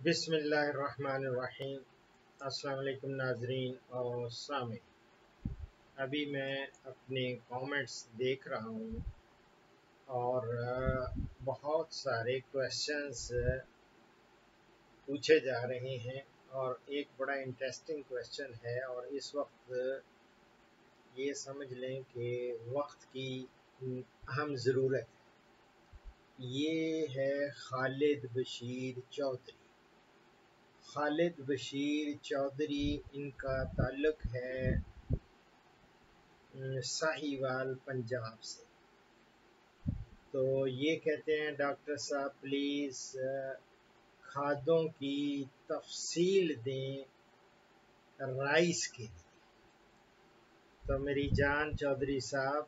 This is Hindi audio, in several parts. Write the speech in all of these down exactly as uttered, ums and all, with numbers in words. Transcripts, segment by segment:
बिस्मिल्लाहिर्रहमानिर्रहीम। अस्सलाम वालेकुम नाजरीन और सामिन। अभी मैं अपने कमेंट्स देख रहा हूँ और अ, बहुत सारे क्वेश्चंस पूछे जा रहे हैं और एक बड़ा इंटरेस्टिंग क्वेश्चन है। और इस वक्त ये समझ लें कि वक्त की अहम ज़रूरत है। ये है खालिद बशीर चौधरी। खालिद बशीर चौधरी, इनका ताल्लुक़ है साहिवाल पंजाब से। तो ये कहते हैं डॉक्टर साहब प्लीज़ खादों की तफसील दें राइस के लिए। तो मेरी जान चौधरी साहब,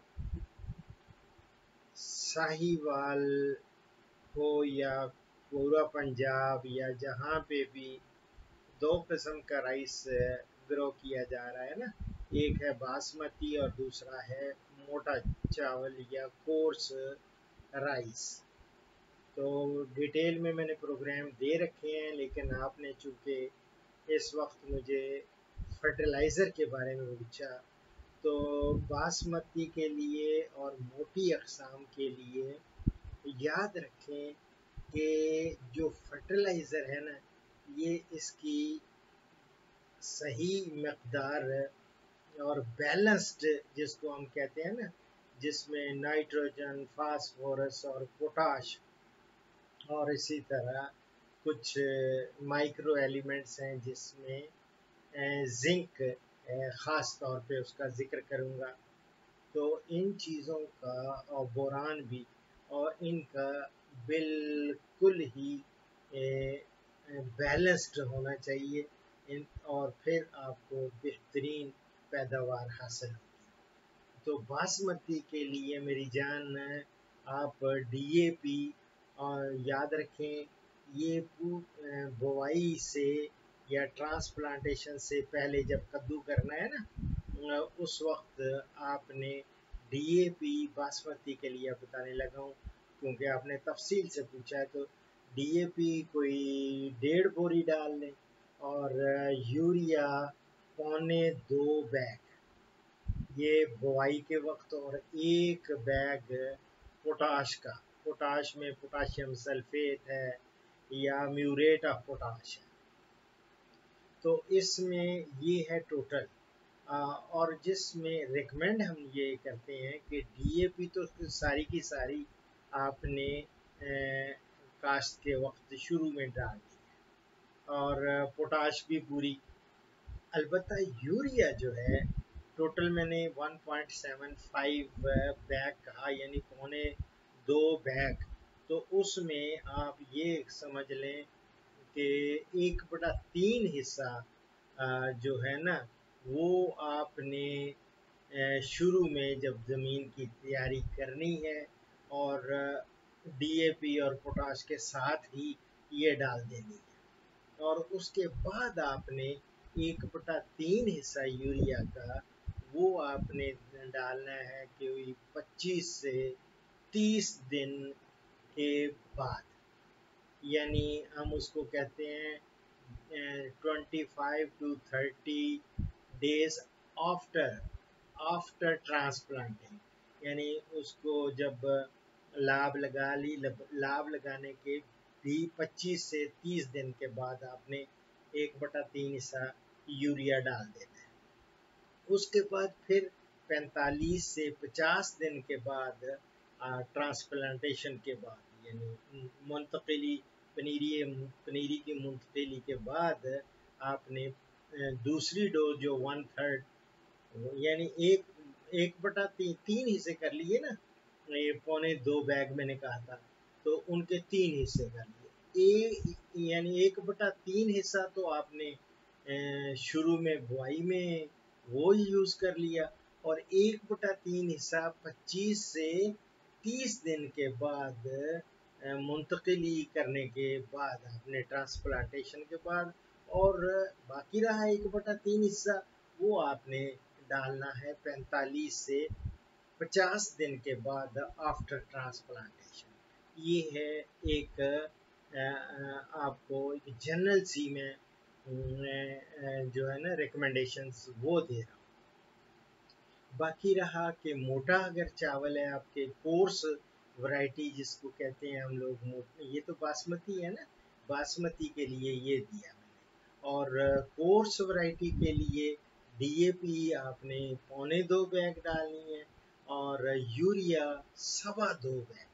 साहिवाल हो या पूरा पंजाब या जहाँ पे भी दो किस्म का राइस ग्रो किया जा रहा है ना, एक है बासमती और दूसरा है मोटा चावल या कोर्स राइस। तो डिटेल में मैंने प्रोग्राम दे रखे हैं, लेकिन आपने चूँकि इस वक्त मुझे फर्टिलाइज़र के बारे में पूछा, तो बासमती के लिए और मोटी अक़साम के लिए याद रखें कि जो फर्टिलाइज़र है ना, ये इसकी सही मकदार और बैलेंस्ड, जिसको हम कहते हैं ना, जिसमें नाइट्रोजन, फास्फोरस और पोटाश और इसी तरह कुछ माइक्रो एलिमेंट्स हैं जिसमें जिंक ख़ास तौर पे उसका ज़िक्र करूँगा। तो इन चीज़ों का और बोरान भी, और इनका बिल्कुल ही बैलेंस्ड होना चाहिए इन, और फिर आपको बेहतरीन पैदावार हासिल होगी। तो बासमती के लिए मेरी जान, आप डीएपी और याद रखें, ये बुवाई से या ट्रांसप्लांटेशन से पहले जब कद्दू करना है ना, उस वक्त आपने डीएपी बासमती के लिए बताने लगा हूँ, क्योंकि आपने तफसील से पूछा है। तो डीएपी कोई डेढ़ बोरी डाल लें और यूरिया पौने दो बैग ये बुआई के वक्त, और एक बैग पोटाश का, पोटाश में पोटाशियम सल्फेट है या म्यूरेट ऑफ पोटाश है। तो इसमें ये है टोटल, आ, और जिसमें रिकमेंड हम ये करते हैं कि डीएपी तो सारी की सारी आपने ए, काश्त के वक्त शुरू में डाल दी, और पोटाश भी पूरी। अलबत्ता यूरिया जो है, टोटल मैंने one point seven five bag कहा, यानी पौने दो बैग। तो उसमें आप ये समझ लें कि एक बटा तीन हिस्सा जो है ना, वो आपने शुरू में जब ज़मीन की तैयारी करनी है, और डीएपी और पोटाश के साथ ही ये डाल देनी है। और उसके बाद आपने एक बटा तीन हिस्सा यूरिया का वो आपने डालना है कि पच्चीस से तीस दिन के बाद, यानी हम उसको कहते हैं twenty five to thirty days after after transplanting, यानी उसको जब लाभ लगा ली, लाभ लगाने के भी पच्चीस से तीस दिन के बाद आपने एक बटा तीन हिस्सा यूरिया डाल देना है। उसके बाद फिर पैंतालीस से पचास दिन के बाद, ट्रांसप्लांटेशन के बाद, यानी मुंतकिली पनीरी पनीरी की मुंतकिली के बाद, आपने दूसरी डोज जो वन थर्ड, यानी एक एक बटा ती, तीन हिस्से कर लिए ना, ये पौने दो बैग मैंने कहा था, तो उनके तीन हिस्से कर लिए। यानी एक बटा तीन हिस्सा तो आपने शुरू में बुआई में वो ही यूज़ कर लिया, और एक बटा तीन हिस्सा पच्चीस से तीस दिन के बाद, मुंतकिली करने के बाद, आपने ट्रांसप्लांटेशन के बाद, और बाकी रहा एक बटा तीन हिस्सा, वो आपने डालना है पैंतालीस से पचास दिन के बाद आफ्टर ट्रांसप्लांटेशन। ये है एक आपको एक जनरल सी में जो है ना रिकमेंडेशंस वो दे रहा हूँ। बाकी रहा कि मोटा अगर चावल है आपके, कोर्स वैरायटी जिसको कहते हैं हम लोग, ये तो बासमती है ना, बासमती के लिए ये दिया मैंने। और कोर्स वैरायटी के लिए डीएपी आपने पौने दो बैग डालनी है और यूरिया सवा दो बैग,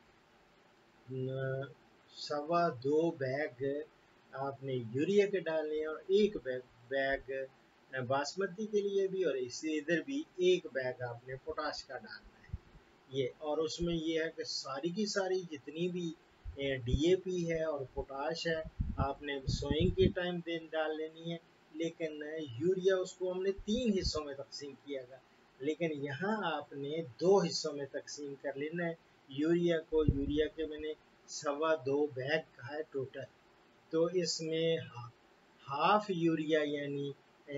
सवा दो बैग आपने यूरिया के डालने हैं और एक बैग बैग बासमती के लिए भी, और इसी इधर भी एक बैग आपने पोटाश का डालना है ये। और उसमें ये है कि सारी की सारी जितनी भी डीएपी है और पोटाश है आपने सोइंग के टाइम दिन डाल लेनी है, लेकिन यूरिया उसको हमने तीन हिस्सों में तकसीम किया था, लेकिन यहाँ आपने दो हिस्सों में तकसीम कर लेना है यूरिया को। यूरिया के मैंने सवा दो बैग का है टोटल, तो इसमें हाफ यूरिया यानी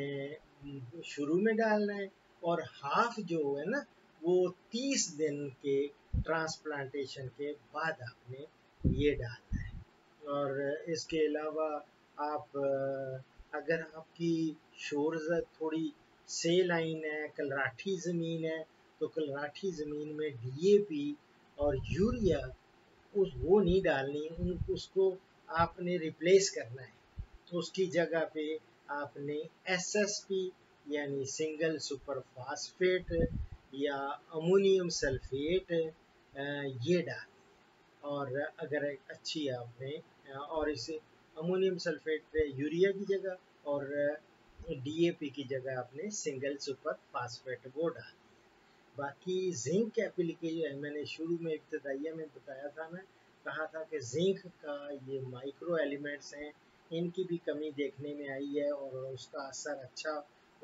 शुरू में डालना है और हाफ जो है ना वो तीस दिन के ट्रांसप्लांटेशन के बाद आपने ये डालना है। और इसके अलावा आप अगर आपकी शोर थोड़ी से लाइन है, कलराठी ज़मीन है, तो कलराठी ज़मीन में डीएपी और यूरिया उस वो नहीं डालनी, उन उसको आपने रिप्लेस करना है। तो उसकी जगह पे आपने एसएसपी यानी सिंगल सुपर फास्फेट या अमोनियम सल्फेट ये डाल, और अगर अच्छी आपने, और इसे अमोनियम सल्फेट यूरिया की जगह और डीएपी की जगह आपने सिंगल सुपर फास्फेट वो डाल। बाकी जिंक एप्लीकेशन मैंने शुरू में इब्तदाइया में बताया था, मैं कहा था कि जिंक का ये माइक्रो एलिमेंट्स हैं, इनकी भी कमी देखने में आई है और उसका असर अच्छा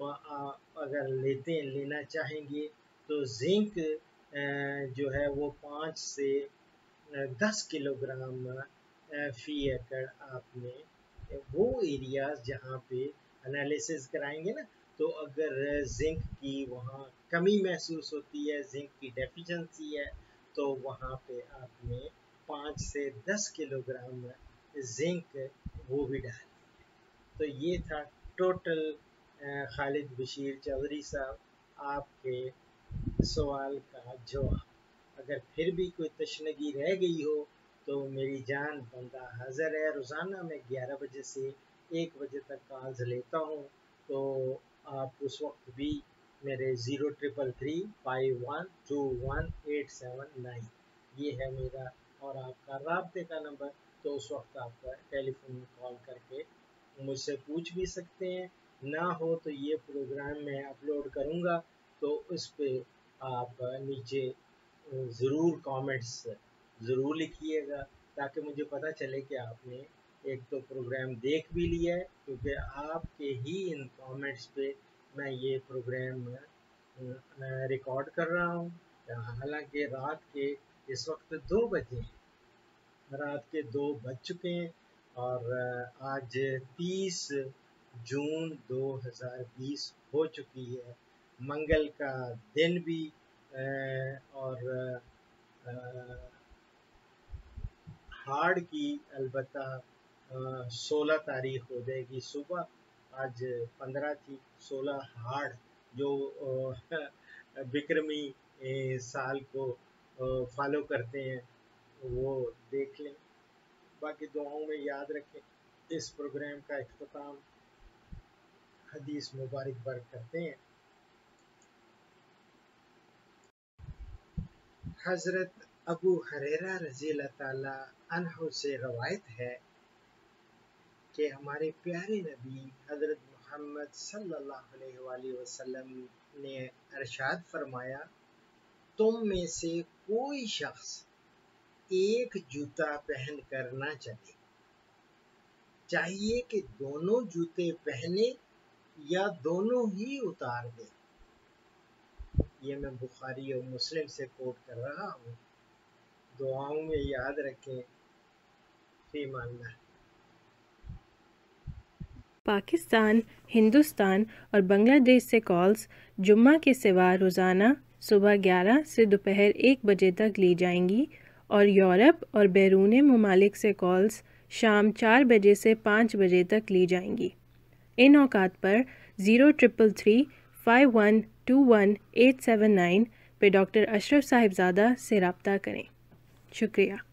अगर लेते लेना चाहेंगे तो जिंक जो है वो पाँच से दस किलोग्राम फी एकड़ आपने वो एरियाज जहाँ पे एनालिसिस कराएंगे ना, तो अगर जिंक की वहाँ कमी महसूस होती है, जिंक की डेफिशिएंसी है, तो वहाँ पे आपने पाँच से दस किलोग्राम जिंक वो भी डालें। तो ये था टोटल खालिद बशीर चौधरी साहब आपके सवाल का जवाब। अगर फिर भी कोई तशनगी रह गई हो तो मेरी जान बंदा हाज़िर है। रोज़ाना मैं ग्यारह बजे से एक बजे तक कॉल्स लेता हूँ, तो आप उस वक्त भी मेरे zero triple three five one two one eight seven nine ये है मेरा और आपका राब्ते का नंबर, तो उस वक्त आप टेलीफोन कॉल करके मुझसे पूछ भी सकते हैं। ना हो तो ये प्रोग्राम मैं अपलोड करूँगा, तो उस पर आप नीचे ज़रूर कमेंट्स ज़रूर लिखिएगा ताकि मुझे पता चले कि आपने एक तो प्रोग्राम देख भी लिया है, क्योंकि आपके ही इन कमेंट्स पे मैं ये प्रोग्राम रिकॉर्ड कर रहा हूँ। हालांकि रात के इस वक्त दो बजे हैं, रात के दो बज चुके हैं और आज तीस जून दो हज़ार बीस हो चुकी है, मंगल का दिन भी और हाड़ की अलबत्ता सोलह तारीख हो जाएगी सुबह, आज पंद्रह थी, सोलह हाड़ जो विक्रमी साल को फॉलो करते हैं वो देख लें। बाकी दुआओं में याद रखें। इस प्रोग्राम का इख्तिताम हदीस मुबारक बर करते हैं। हज़रत अबू हुरैरा रज़ियल्लाहु ताला अन्हु से रवायत है कि हमारे प्यारे नबी हज़रत मोहम्मद सल्लल्लाहु अलैहि वसल्लम ने इरशाद फरमाया, तुम में से कोई शख्स एक जूता पहन कर ना चले, चाहिए कि दोनों जूते पहने या दोनों ही उतार दे। ये मैं बुखारी और मुस्लिम से कोट कर रहा हूँ। दुआओं में याद रखें। फीमान। पाकिस्तान, हिंदुस्तान और बांग्लादेश से कॉल्स जुम्मा के सिवा रोज़ाना सुबह ग्यारह से दोपहर एक बजे तक ली जाएंगी और यूरोप और बैरून ममालिक से कॉल्स शाम चार बजे से पाँच बजे तक ली जाएंगी। इन औकात पर zero triple three five one two one eight seven nine पे डॉक्टर अशरफ साहिबजादा से रब्ता करें। शुक्रिया।